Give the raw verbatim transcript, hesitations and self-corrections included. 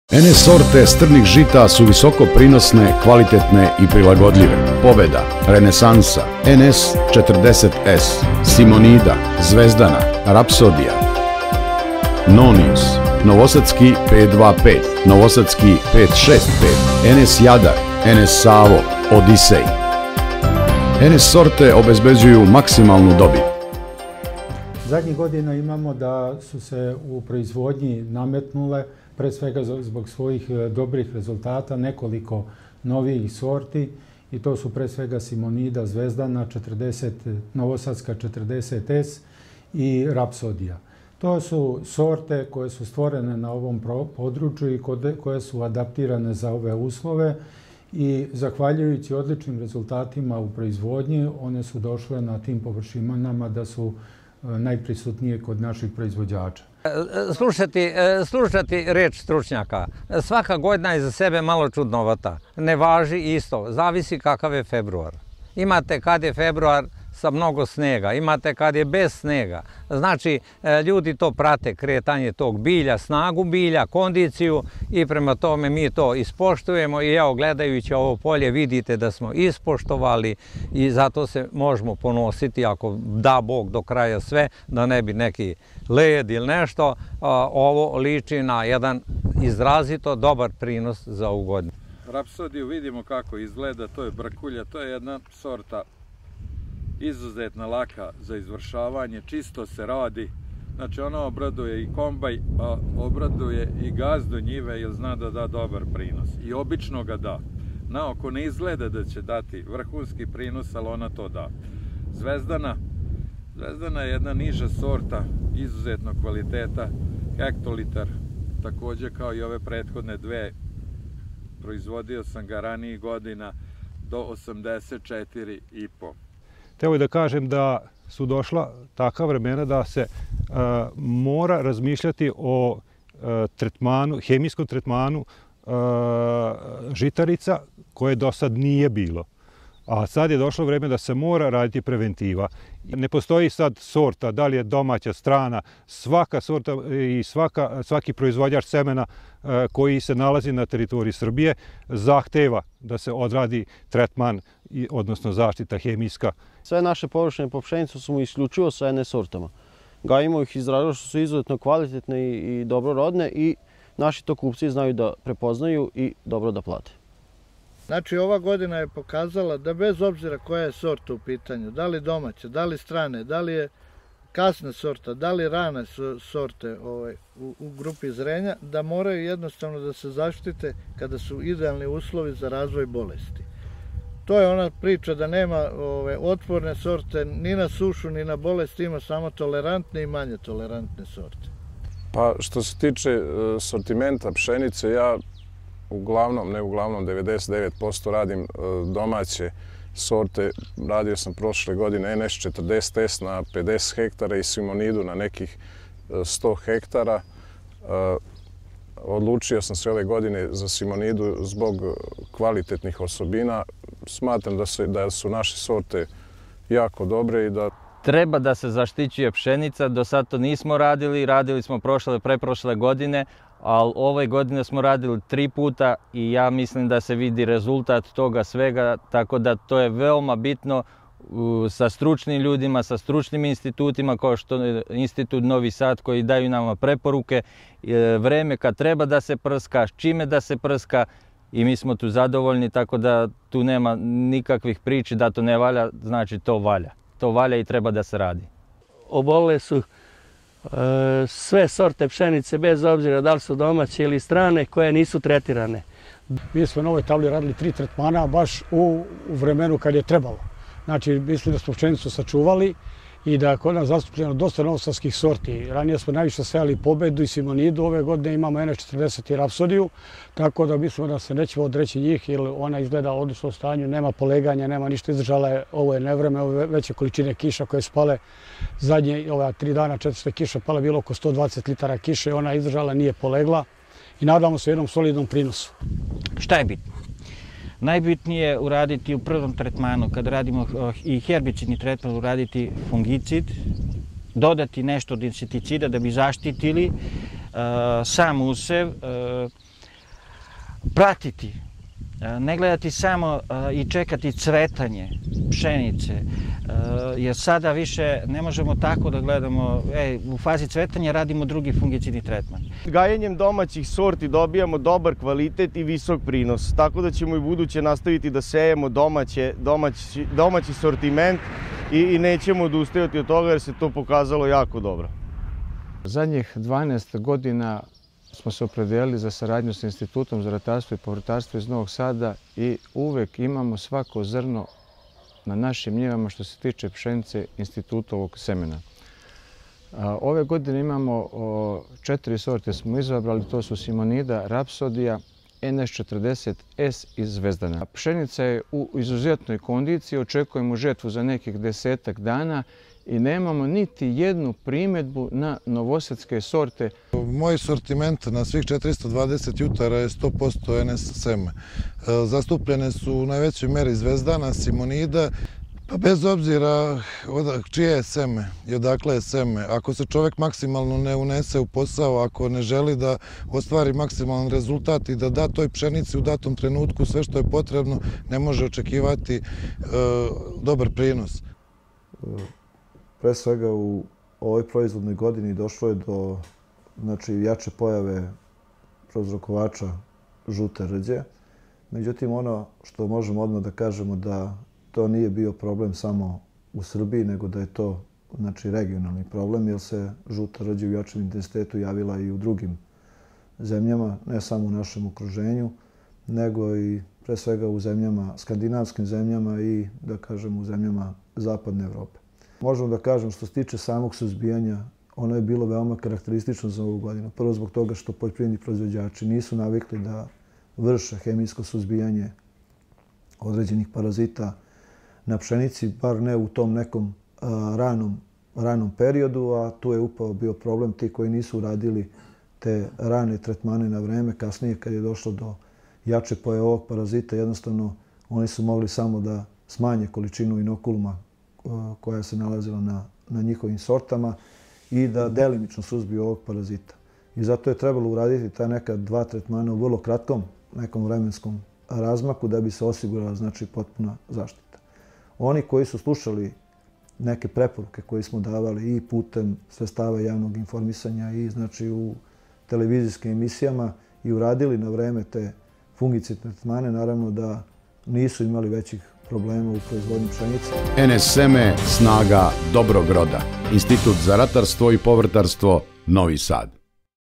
N S sorte strnih žita su visoko prinosne, kvalitetne i prilagodljive. Pobeda, Renesansa, N S četrdeset S, Simonida, Zvezdana, Rapsodija, Nonius, Novosadski pet dva pet, Novosadski pet šest pet, N S Jadar, N S Savo, Odisej. N S sorte obezbeđuju maksimalnu dobit. Zadnjih godina imamo da su se u proizvodnji nametnule, pre svega zbog svojih dobrih rezultata, nekoliko novijih sorti i to su pre svega Simonida, Zvezdana, četrdeset, Novosadska četrdeset S i Rapsodija. To su sorte koje su stvorene na ovom području i koje su adaptirane za ove uslove i zahvaljujući odličnim rezultatima u proizvodnji, one su došle na tim površinama da su najprisutnije kod naših proizvođača. Slušati, slušati reč stručnjaka. Svaka godina je za sebe malo čudnovata. Ne važi isto. Zavisi kakav je februar. Imate kad je februar sa mnogo snega, imate kad je bez snega. Znači, ljudi to prate, kretanje tog bilja, snagu bilja, kondiciju i prema tome mi to ispoštujemo i evo, gledajući ovo polje vidite da smo ispoštovali i zato se možemo ponositi ako da Bog do kraja sve, da ne bi neki led ili nešto. Ovo liči na jedan izrazito dobar prinos za ovu godinu. Rapsodiju vidimo kako izgleda, to je brkulja, to je jedna sorta izuzetno laka za izvršavanje, čisto se radi, znači ona obraduje i kombaj, a obraduje i gazdu njive jer zna da da dobar prinos i obično ga da. Na oko ne izgleda da će dati vrhunski prinos, ali ona to da. Zvezdana, Zvezdana je jedna niža sorta, izuzetno kvaliteta, hektolitar, također kao i ove prethodne dve, proizvodio sam ga ranijih godina do osamdeset četiri i po. Hteo da kažem da su došla takva vremena da se uh, mora razmišljati o uh, tretmanu, hemijskom tretmanu uh, žitarica koje do sad nije bilo. A sad je došlo vreme da se mora raditi preventiva. Ne postoji sad sorta, da li je domaća, strana, svaka sorta i svaka, svaki proizvođač semena uh, koji se nalazi na teritoriji Srbije zahteva da se odradi tretman, odnosno zaštita hemijska. Sve naše površine po pšenicu smo isključivo sa N S sortama. Gajimo ih iz razloga što su izuzetno kvalitetne i dobrorodne i naši to kupci znaju da prepoznaju i dobro da plate. Znači, ova godina je pokazala da bez obzira koja je sorta u pitanju, da li domaće, da li strane, da li je kasna sorta, da li rane sorte ovaj, u, u grupi zrenja, da moraju jednostavno da se zaštite kada su idealni uslovi za razvoj bolesti. To je ona priča da nema ove, otporne sorte ni na sušu, ni na bolest, ima samo tolerantne i manje tolerantne sorte. Pa što se tiče sortimenta pšenice, ja uglavnom, ne uglavnom, devedeset devet posto radim domaće sorte. Radio sam prošle godine N S četrdeset S na pedeset hektara i Simonidu na nekih sto hektara. Odlučio sam se ove godine za Simonidu zbog kvalitetnih osobina. Smatram da, se, da su naše sorte jako dobre i da... Treba da se zaštićuje pšenica, do sad to nismo radili, radili smo prošle, preprošle godine, ali ove godine smo radili tri puta i ja mislim da se vidi rezultat toga svega, tako da to je veoma bitno sa stručnim ljudima, sa stručnim institutima kao što je Institut Novi Sad koji daju nama preporuke, vreme kad treba da se prska, čime da se prska i mi smo tu zadovoljni, tako da tu nema nikakvih priči da to ne valja, znači to valja. To valja i treba da se radi. Obolele su e, sve sorte pšenice bez obzira da li su domaće ili strane koje nisu tretirane. Mi smo na ovoj tabli radili tri tretmana baš u, u vremenu kad je trebalo. Znači, mislim da smo pšenicu sačuvali i da je kod nas zastupljeno dosta novosadskih sorti. Ranije smo najviše sejali Pobedu i Simonidu, ove godine imamo N S četrdeset i Rapsodiju, tako da mislimo da se nećemo odreći njih jer ona izgleda u odličnom stanju, nema poleganja, nema ništa, izdržala je, ovo je nevreme, ove veće količine kiša koje su pale zadnje, ova tri dana, četiristo kiša, pala bilo oko sto dvadeset litara kiše, ona izdržala, nije polegla i nadamo se jednom solidnom prinosu. Šta je bitno? Najbitnije je uraditi u prvom tretmanu, kad radimo i herbicidni tretman, uraditi fungicid, dodati nešto od insekticida da bi zaštitili uh, sam usev, uh, pratiti, ne gledati samo i čekati cvetanje pšenice, jer sada više ne možemo tako da gledamo, ej, u fazi cvetanja radimo drugi fungicidni tretman. Gajenjem domaćih sorti dobijamo dobar kvalitet i visok prinos, tako da ćemo i buduće nastaviti da sejemo domaće, domaći, domaći sortiment i, i nećemo odustajati od toga jer se to pokazalo jako dobro. Zadnjih dvanaest godina smo se opredijelili za saradnju sa Institutom za ratarstvo i povrtarstvo iz Novog Sada i uvek imamo svako zrno na našim njivama što se tiče pšenice institutovog semena. Ove godine imamo četiri sorte smo izabrali, to su Simonida, Rapsodija, N S četrdeset S i Zvezdana. Pšenica je u izuzetnoj kondiciji, očekujemo žetvu za nekih desetak dana i nemamo niti jednu primjedbu na novosadske sorte. Moj sortiment na svih četiristo dvadeset jutara je sto posto N S seme. Zastupljene su u najvećoj meri Zvezdana, Simonida, pa bez obzira čije je seme i odakle je seme. Ako se čovjek maksimalno ne unese u posao, ako ne želi da ostvari maksimalan rezultat i da da toj pšenici u datom trenutku sve što je potrebno, ne može očekivati dobar prinos. Pre svega u ovoj proizvodnoj godini došlo je do znači, jače pojave prouzrokovača žute rđe. Međutim, ono što možemo odmah da kažemo da to nije bio problem samo u Srbiji, nego da je to znači, regionalni problem, jer se žuta rđe u jačem intenzitetu javila i u drugim zemljama, ne samo u našem okruženju, nego i pre svega u zemljama, skandinavskim zemljama i da kažem u zemljama zapadne Evrope. Možemo da kažem što se tiče samog suzbijanja, ono je bilo veoma karakteristično za ovu godinu. Prvo zbog toga što poljoprivredni proizvođači nisu navikli da vrše hemijsko suzbijanje određenih parazita na pšenici, bar ne u tom nekom ranom, ranom periodu, a tu je upao bio problem ti koji nisu uradili te rane tretmane na vreme. Kasnije, kad je došlo do jače pojave ovog parazita, jednostavno oni su mogli samo da smanje količinu inokuluma koja se nalazila na, na njihovim sortama i da delimično suzbiju ovog parazita. I zato je trebalo uraditi ta neka dva tretmana u vrlo kratkom nekom vremenskom razmaku da bi se osigurala znači, potpuna zaštita. Oni koji su slušali neke preporuke koje smo davali i putem sredstava javnog informisanja i znači, u televizijskim emisijama i uradili na vreme te fungicidne tretmane, naravno da nisu imali većih problema u proizvodnji pšenice. N S seme, snaga dobrog roda. Institut za ratarstvo i povrtarstvo, Novi Sad.